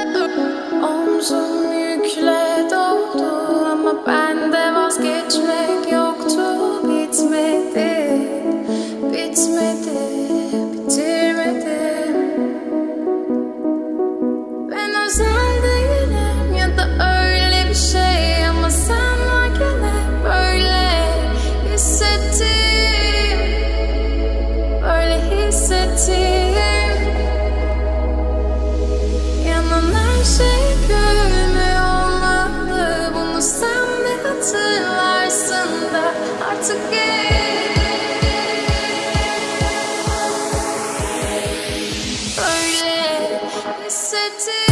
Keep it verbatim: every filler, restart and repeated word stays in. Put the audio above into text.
Omzum yükle doldu ama bende vazgeçmek yoktu. Bitmedi, bitmedi, bitirmedim. Ben özel değilim ya da öyle bir şey, ama sen varken hep böyle hissettim, böyle hissettim. Yanan her şey gülmüyor olmalı, bunu sen de hatırlarsın da artık gel. Böyle hissettim.